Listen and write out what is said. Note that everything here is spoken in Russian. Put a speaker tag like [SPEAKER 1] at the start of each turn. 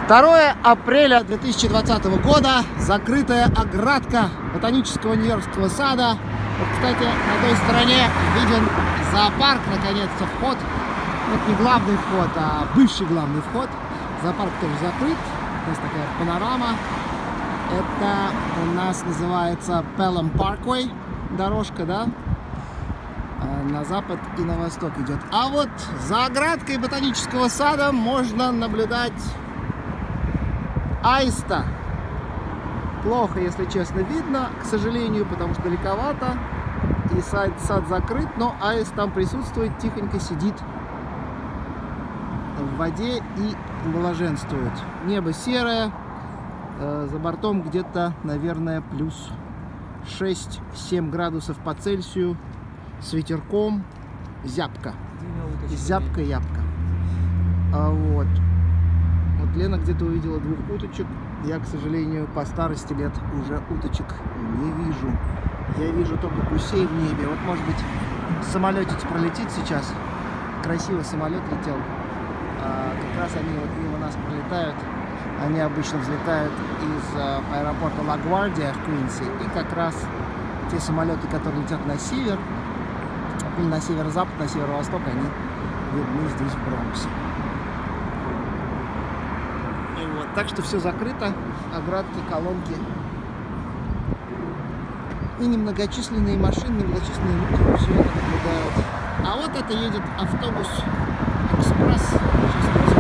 [SPEAKER 1] 2 апреля 2020 года. Закрытая оградка ботанического нью-йоркского сада. Вот, кстати, на той стороне виден зоопарк, наконец-то, вход. Вот не главный вход, а бывший главный вход. Зоопарк тоже закрыт. Здесь такая панорама. Это у нас называется Pelham Parkway. Дорожка, да? На запад и на восток идет. А вот за оградкой ботанического сада можно наблюдать аиста. Плохо, если честно, видно, к сожалению, потому что далековато. И сад закрыт, но аист там присутствует, тихонько сидит в воде и блаженствует. Небо серое, за бортом где-то, наверное, плюс 6-7 градусов по Цельсию, с ветерком, зябко. Зябко-ябко. Вот Лена где-то увидела 2 уточек. Я, к сожалению, по старости лет уже уточек не вижу. Я вижу только гусей в небе. Вот, может быть, самолетик пролетит сейчас. Красивый самолет летел. Как раз они вот мимо нас пролетают. Они обычно взлетают из аэропорта Ла-Гвардия в Квинси. И как раз те самолеты, которые летят на север, или на северо-запад, на северо-восток, они видны здесь в Бронксе. И вот, так что все закрыто. Оградки, колонки. И немногочисленные машины, немногочисленные люди все это наблюдают. А вот это едет автобус экспресс. Сейчас